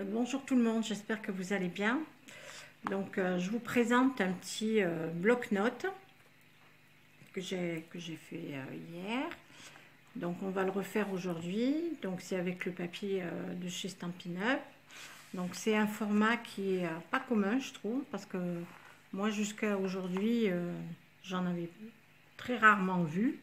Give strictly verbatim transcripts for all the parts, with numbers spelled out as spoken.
Bonjour tout le monde, j'espère que vous allez bien. Donc euh, je vous présente un petit euh, bloc-notes que j'ai que j'ai fait euh, hier. Donc on va le refaire aujourd'hui. Donc c'est avec le papier euh, de chez Stampin' Up. Donc c'est un format qui est euh, pas commun, je trouve, parce que moi jusqu'à aujourd'hui euh, j'en avais très rarement vu.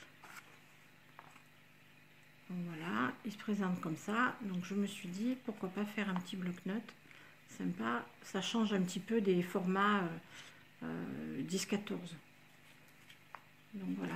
Donc voilà, il se présente comme ça. Donc je me suis dit pourquoi pas faire un petit bloc-notes sympa, ça change un petit peu des formats euh, euh, dix quatorze. Donc voilà.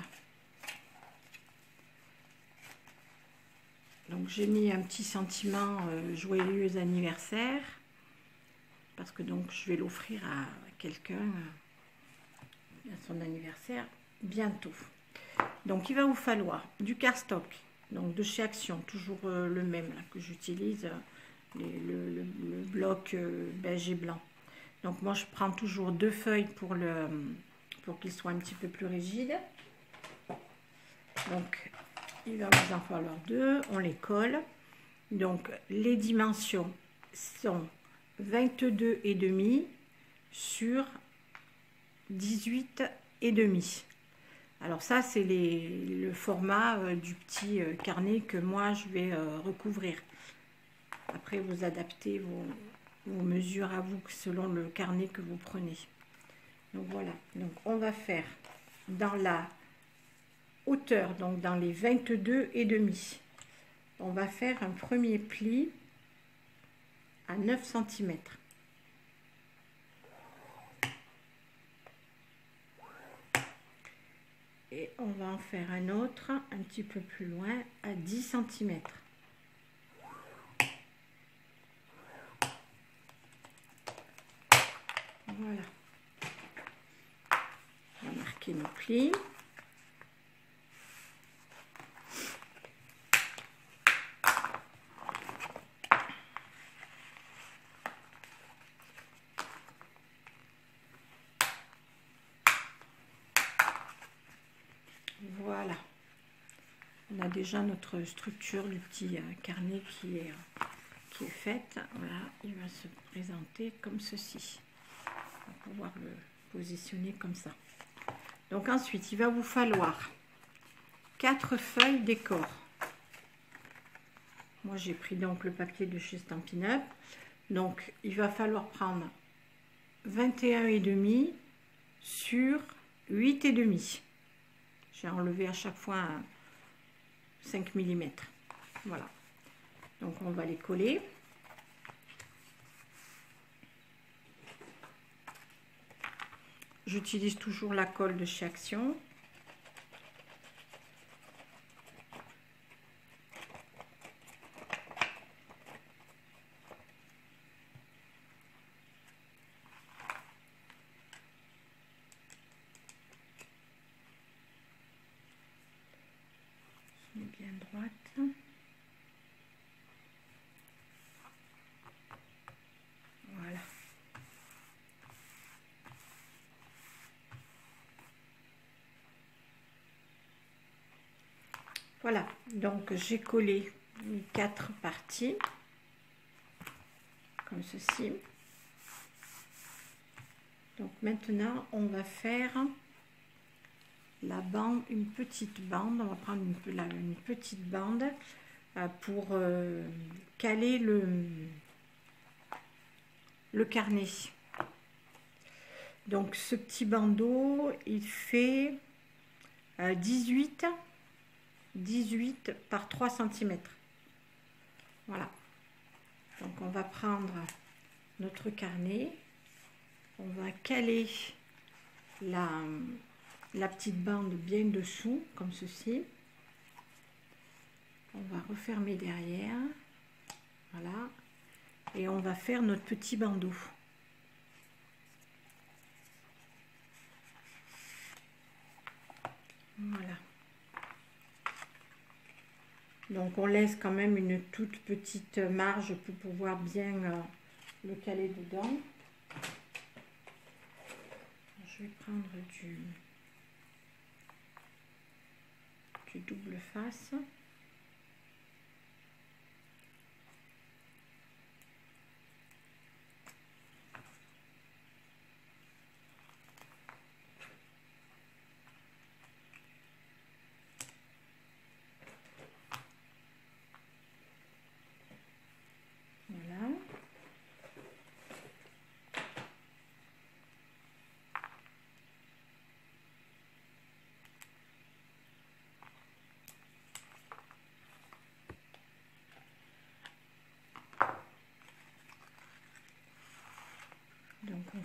Donc j'ai mis un petit sentiment euh, joyeux anniversaire parce que donc je vais l'offrir à quelqu'un euh, à son anniversaire bientôt. Donc il va vous falloir du cardstock, donc de chez Action, toujours euh, le même là, que j'utilise, euh, le, le, le bloc euh, beige et blanc. Donc moi je prends toujours deux feuilles pour le pour qu'il soit un petit peu plus rigide. Donc il va vous en falloir deux, on les colle. Donc les dimensions sont vingt-deux et demi sur dix-huit et demi. Alors ça c'est le format euh, du petit euh, carnet que moi je vais euh, recouvrir. Après vous adaptez vos, vos mesures à vous selon le carnet que vous prenez. Donc voilà, donc on va faire dans la hauteur, donc dans les vingt-deux et demi, on va faire un premier pli à neuf centimètres. Et on va en faire un autre un petit peu plus loin à dix centimètres. Voilà. On va marquer nos plis. Voilà. On a déjà notre structure du petit euh, carnet qui est, euh, qui est faite. Voilà, il va se présenter comme ceci. On va pouvoir le positionner comme ça. Donc ensuite, il va vous falloir quatre feuilles décor. Moi, j'ai pris donc le papier de chez Stampin' Up. Donc, il va falloir prendre vingt et un et demi sur huit et demi. J'ai enlevé à chaque fois cinq millimètres. Voilà. Donc, on va les coller. J'utilise toujours la colle de chez Action. Bien droite. Voilà. Voilà, donc j'ai collé les quatre parties comme ceci. Donc maintenant on va faire la bande, une petite bande, on va prendre une, la, une petite bande euh, pour euh, caler le, le carnet. Donc ce petit bandeau il fait euh, dix-huit par trois centimètres. Voilà. Donc on va prendre notre carnet, on va caler la, la petite bande bien dessous, comme ceci. On va refermer derrière. Voilà. Et on va faire notre petit bandeau. Voilà. Donc on laisse quand même une toute petite marge pour pouvoir bien euh, le caler dedans. Je vais prendre du, du double face.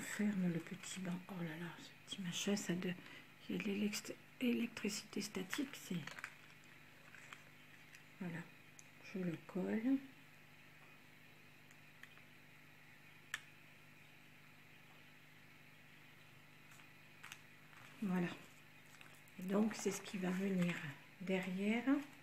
ferme le petit banc. Oh là là, ce petit machin, ça de l'électricité statique, c'est... Voilà, je le colle. Voilà. Et donc, c'est ce qui va venir derrière.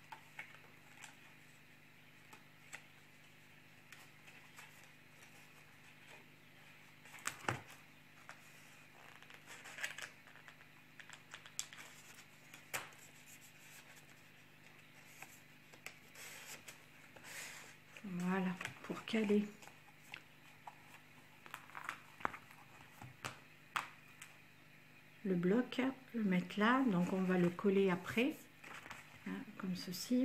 Voilà, pour caler. Le bloc, le mettre là, donc on va le coller après, hein, comme ceci.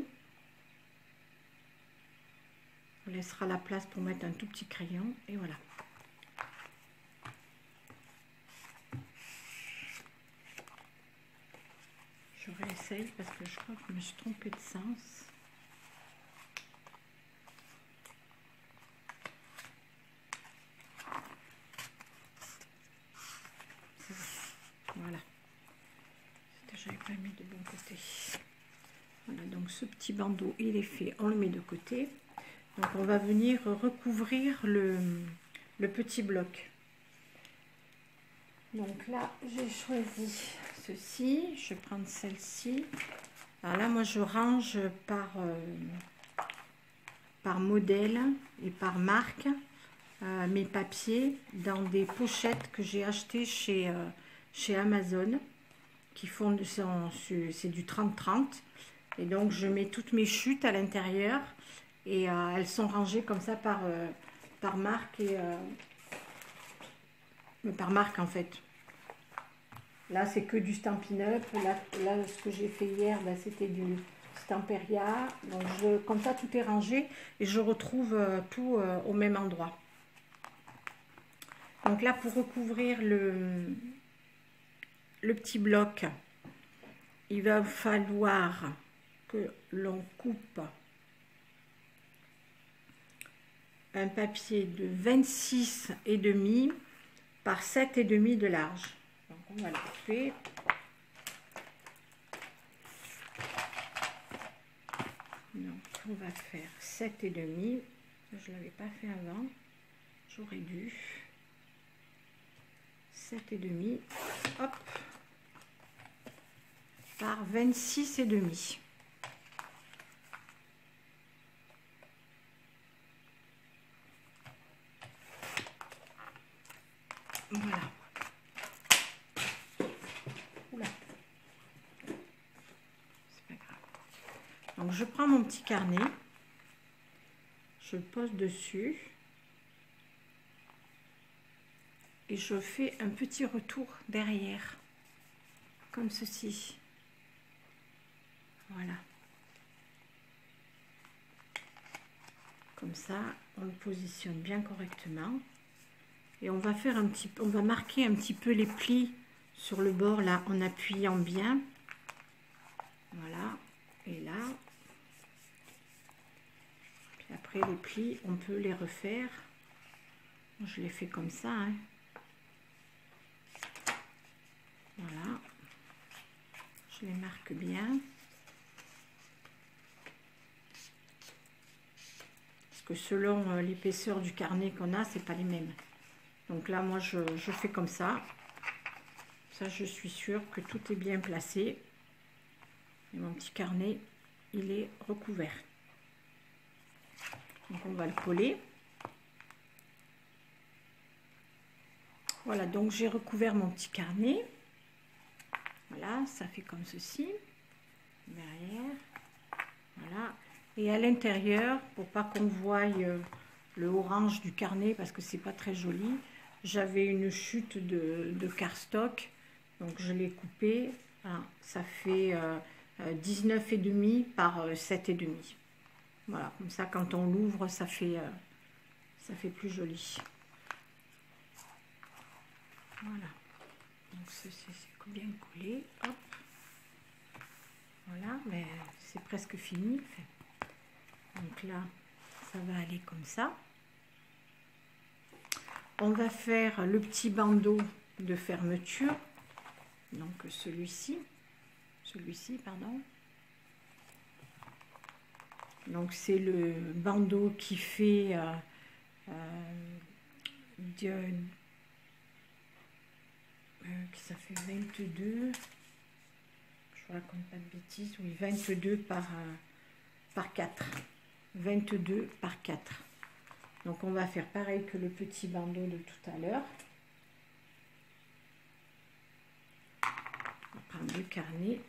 On laissera la place pour mettre un tout petit crayon, et voilà. Je réessaye parce que je crois que je me suis trompée de sens. Voilà, j'avais pas mis de bon côté. Voilà, donc ce petit bandeau il est fait, on le met de côté. Donc on va venir recouvrir le, le petit bloc. Donc là j'ai choisi ceci, je vais prendre celle-ci. Alors là moi je range par, euh, par modèle et par marque euh, mes papiers dans des pochettes que j'ai achetées chez... Euh, chez Amazon, qui font c'est du trente trente, et donc je mets toutes mes chutes à l'intérieur, et euh, elles sont rangées comme ça par, euh, par marque, et euh, par marque en fait. Là c'est que du Stampin' Up, là, là ce que j'ai fait hier, ben, c'était du Stamperia, donc je, comme ça tout est rangé, et je retrouve euh, tout euh, au même endroit. Donc là pour recouvrir le... le petit bloc, il va falloir que l'on coupe un papier de vingt-six et demi par sept et demi de large. Donc on va le couper. Donc on va faire sept et demi. Je l'avais pas fait avant, j'aurais dû. sept et demi, hop, par vingt-six et demi. Voilà. Oula. C'est pas grave. Donc je prends mon petit carnet, je le pose dessus et je fais un petit retour derrière, comme ceci. Voilà. Comme ça, on le positionne bien correctement. Et on va faire un petit peu, on va marquer un petit peu les plis sur le bord là, en appuyant bien. Voilà. Et là. Puis après les plis, on peut les refaire. Je les fais comme ça, hein. Voilà. Je les marque bien. Parce que selon l'épaisseur du carnet qu'on a, c'est pas les mêmes. Donc là, moi, je, je fais comme ça. Ça, je suis sûre que tout est bien placé. Et mon petit carnet, il est recouvert. Donc, on va le coller. Voilà, donc j'ai recouvert mon petit carnet. Voilà, ça fait comme ceci. Derrière. Voilà. Et à l'intérieur, pour pas qu'on voie le orange du carnet, parce que c'est pas très joli, j'avais une chute de, de cardstock, donc je l'ai coupé. Voilà, ça fait euh, dix-neuf et demi par sept et demi. Voilà, comme ça quand on l'ouvre, ça fait euh, ça fait plus joli. Voilà, donc c'est bien collé. Hop. Voilà, mais c'est presque fini. Donc là, ça va aller comme ça. on va faire le petit bandeau de fermeture, donc celui-ci, celui-ci, pardon. Donc c'est le bandeau qui fait euh, euh, de, euh, ça fait vingt-deux, je raconte pas de bêtises, oui, vingt-deux par, euh, par quatre, vingt-deux par quatre. Donc on va faire pareil que le petit bandeau de tout à l'heure. On va prendre le carnet.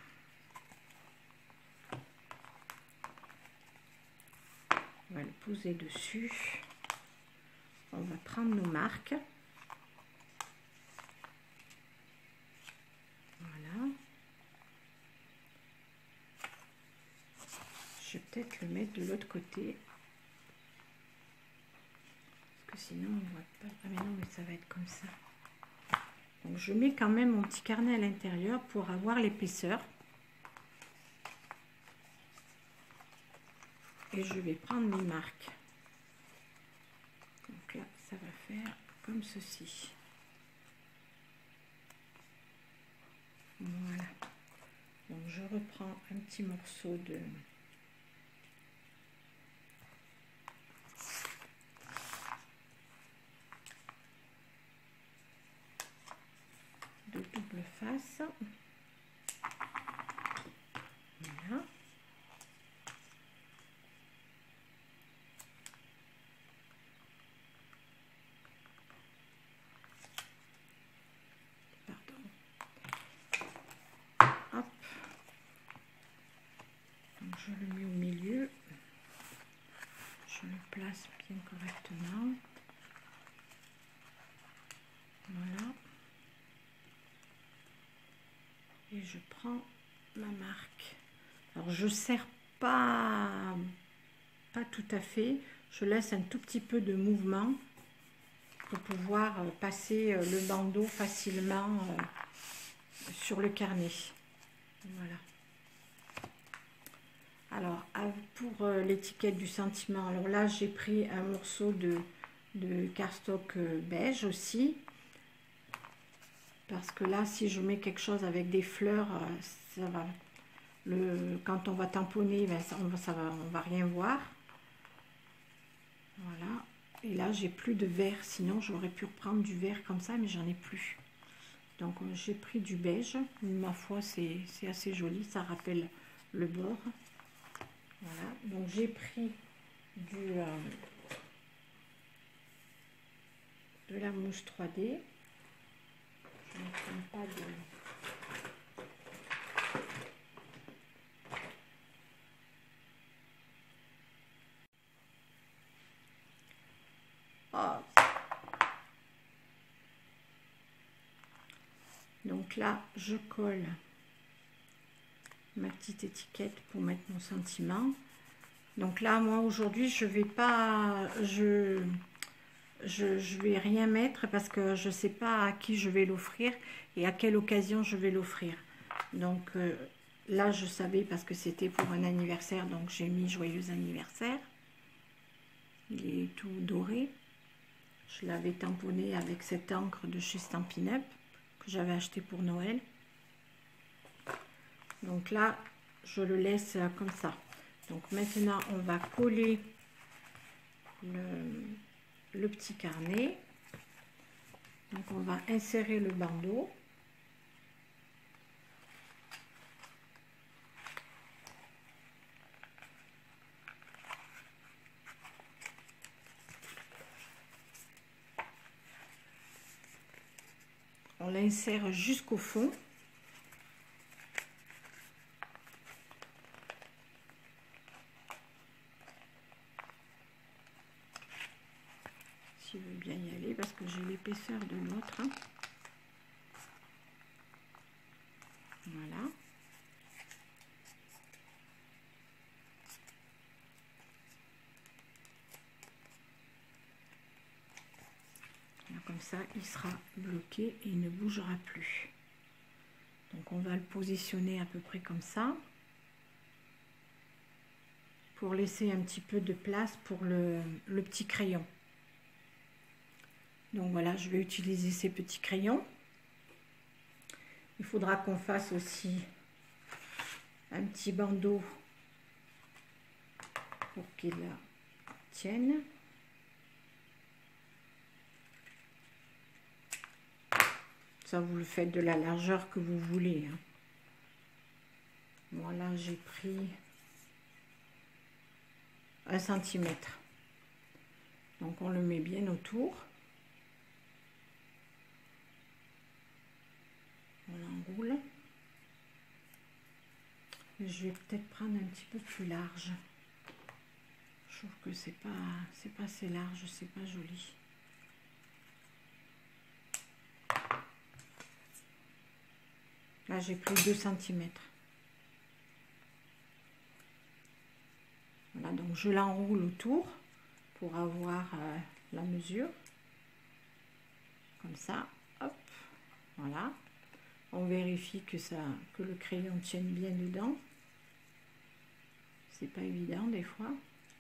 On va le poser dessus. On va prendre nos marques. Voilà. Je vais peut-être le mettre de l'autre côté. Parce que sinon on ne voit pas. Ah mais non, mais ça va être comme ça. Donc je mets quand même mon petit carnet à l'intérieur pour avoir l'épaisseur. Et je vais prendre mes marques. Donc là, ça va faire comme ceci. Voilà. Donc je reprends un petit morceau de... de double face. Voilà. Je le mets au milieu, je le place bien correctement, voilà, et je prends ma marque. Alors je serre pas, pas tout à fait, je laisse un tout petit peu de mouvement pour pouvoir passer le bandeau facilement sur le carnet, voilà. Alors, pour l'étiquette du sentiment, alors là, j'ai pris un morceau de, de cardstock beige aussi. Parce que là, si je mets quelque chose avec des fleurs, ça va, le, quand on va tamponner, ben, ça, on va, ça va, on va rien voir. Voilà. Et là, j'ai plus de vert. Sinon, j'aurais pu reprendre du vert comme ça, mais j'en ai plus. Donc, j'ai pris du beige. Ma foi, c'est assez joli. Ça rappelle le bord. Voilà, donc j'ai pris du, euh, de la mousse trois D. Je ne prends pas de... Oh. Donc là, je colle ma petite étiquette pour mettre mon sentiment. Donc là, moi aujourd'hui, je vais pas, je, je, je vais rien mettre parce que je sais pas à qui je vais l'offrir et à quelle occasion je vais l'offrir. Donc euh, là, je savais parce que c'était pour un anniversaire, donc j'ai mis joyeux anniversaire. Il est tout doré. Je l'avais tamponné avec cette encre de chez Stampin' Up que j'avais acheté pour Noël. Donc là, je le laisse comme ça. Donc maintenant, on va coller le, le petit carnet. Donc on va insérer le bandeau. On l'insère jusqu'au fond. S'il veut bien y aller, parce que j'ai l'épaisseur de l'autre. Hein. Voilà. Comme ça, il sera bloqué et il ne bougera plus. Donc on va le positionner à peu près comme ça. Pour laisser un petit peu de place pour le, le petit crayon. Donc voilà, je vais utiliser ces petits crayons. Il faudra qu'on fasse aussi un petit bandeau pour qu'il tienne. Ça, vous le faites de la largeur que vous voulez. Hein. Voilà, j'ai pris un centimètre. Donc on le met bien autour. On enroule. Je vais peut-être prendre un petit peu plus large. Je trouve que c'est pas, c'est pas assez large, c'est pas joli. Là, j'ai pris deux centimètres. Voilà, donc je l'enroule autour pour avoir euh, la mesure. Comme ça, hop, voilà. On vérifie que, ça, que le crayon tienne bien dedans. C'est pas évident des fois.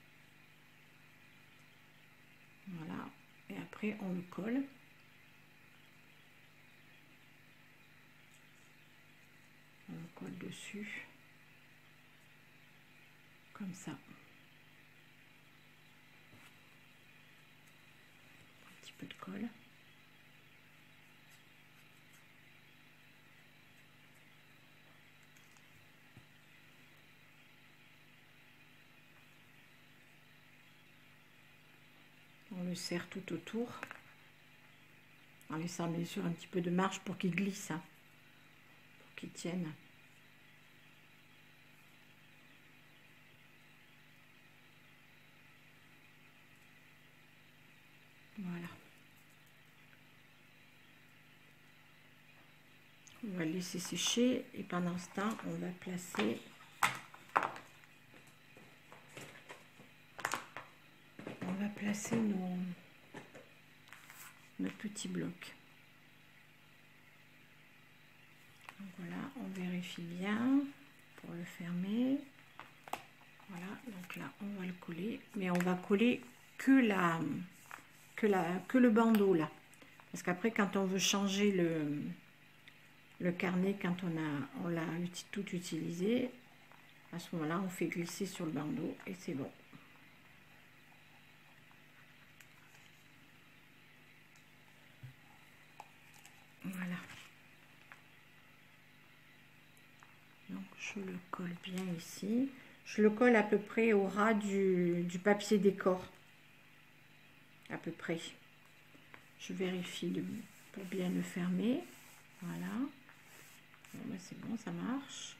Voilà, et après on le colle. On le colle dessus. Comme ça. Un petit peu de colle. On le serre tout autour, en laissant bien sûr un petit peu de marge pour qu'il glisse, hein, pour qu'il tienne. Voilà. On va le laisser sécher et pendant ce temps, on va placer on va placer nos, nos petits blocs. Donc voilà, on vérifie bien pour le fermer. Voilà, donc là, on va le coller, mais on va coller que la que la que le bandeau là, parce qu'après quand on veut changer le le carnet, quand on a on l'a tout utilisé, à ce moment-là, on fait glisser sur le bandeau et c'est bon. Voilà. Donc je le colle bien ici. Je le colle à peu près au ras du, du papier décor. À peu près. Je vérifie de, pour bien le fermer. Voilà. Bon, ben c'est bon, ça marche.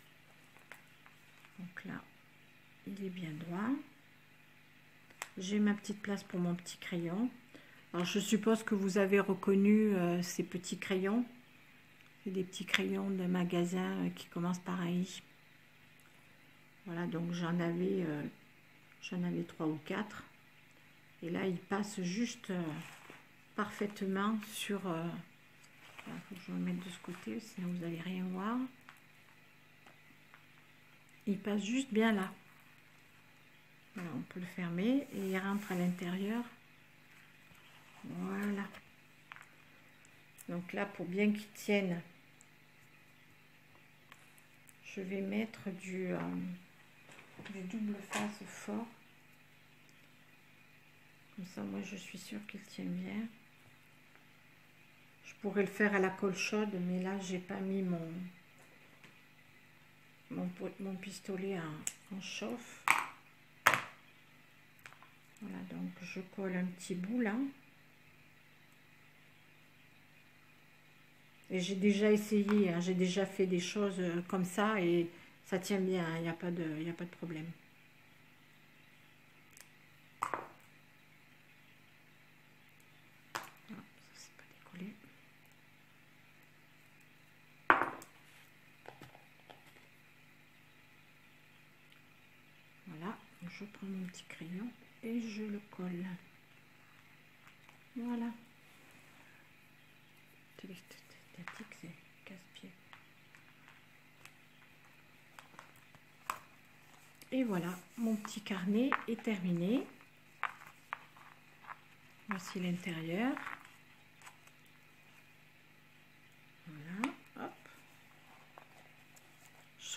Donc là, il est bien droit. J'ai ma petite place pour mon petit crayon. Alors je suppose que vous avez reconnu euh, ces petits crayons. C'est des petits crayons de magasin euh, qui commencent par un I. Voilà, donc j'en avais, euh, j'en avais trois ou quatre. Et là, il passe juste euh, parfaitement sur... Euh, il faut que je me mette de ce côté, sinon vous n'allez rien voir. Il passe juste bien là. Voilà, on peut le fermer et il rentre à l'intérieur. Voilà. Donc là, pour bien qu'il tienne, je vais mettre du, euh, du double face fort. Comme ça, moi, je suis sûre qu'il tient bien. Je pourrais le faire à la colle chaude, mais là, j'ai pas mis mon, mon, mon pistolet en, en chauffe. Voilà, donc je colle un petit bout là. Et j'ai déjà essayé, hein, j'ai déjà fait des choses comme ça et ça tient bien, il n'y a pas de, il n'y a pas de problème. Ah, ça c'est pas décollé. Voilà, je prends mon petit crayon et je le colle. Voilà. C'est casse-pied. Et voilà, mon petit carnet est terminé. Voici l'intérieur.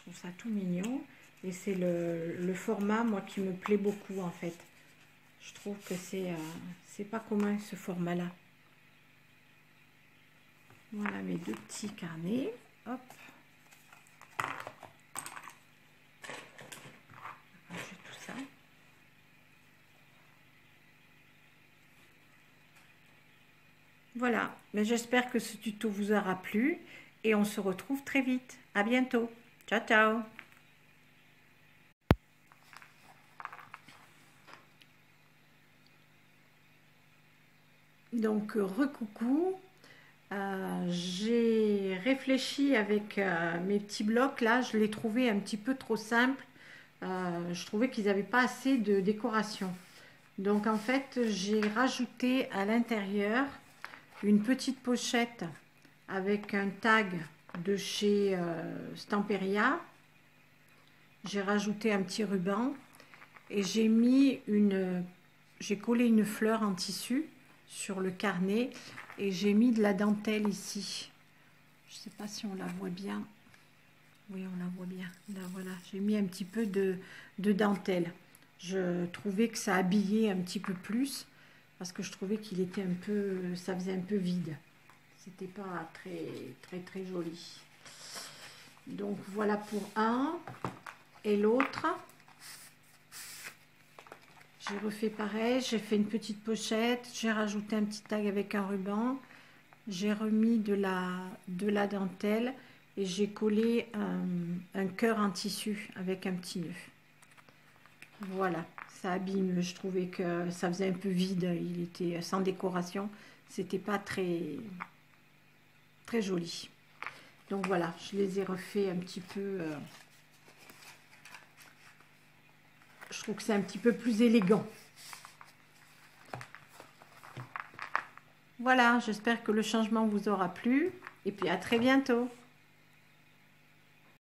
trouve ça tout mignon. Et c'est le, le format, moi, qui me plaît beaucoup, en fait. Je trouve que c'est euh, c'est pas commun, ce format-là. Voilà mes deux petits carnets. Hop. Je ranger tout ça. Voilà. Mais j'espère que ce tuto vous aura plu. Et on se retrouve très vite. À bientôt. Ciao, ciao. Donc, recoucou, euh, j'ai réfléchi avec euh, mes petits blocs, là, je les trouvais un petit peu trop simples, euh, je trouvais qu'ils n'avaient pas assez de décoration. Donc, en fait, j'ai rajouté à l'intérieur une petite pochette avec un tag de chez euh, Stamperia. J'ai rajouté un petit ruban et j'ai mis une, j'ai collé une fleur en tissu sur le carnet et j'ai mis de la dentelle ici. Je sais pas si on la voit bien. Oui, on la voit bien. Là, voilà, j'ai mis un petit peu de, de dentelle. Je trouvais que ça habillait un petit peu plus parce que je trouvais qu'il était un peu, ça faisait un peu vide. C'était pas très très très joli. Donc voilà pour un et l'autre. J'ai refait pareil, j'ai fait une petite pochette, j'ai rajouté un petit tag avec un ruban, j'ai remis de la, de la dentelle et j'ai collé un, un cœur en tissu avec un petit nœud. Voilà, ça abîme, je trouvais que ça faisait un peu vide, il était sans décoration, c'était pas très, très joli. Donc voilà, je les ai refait un petit peu... Euh, je trouve que c'est un petit peu plus élégant. Voilà, j'espère que le changement vous aura plu. Et puis à très bientôt.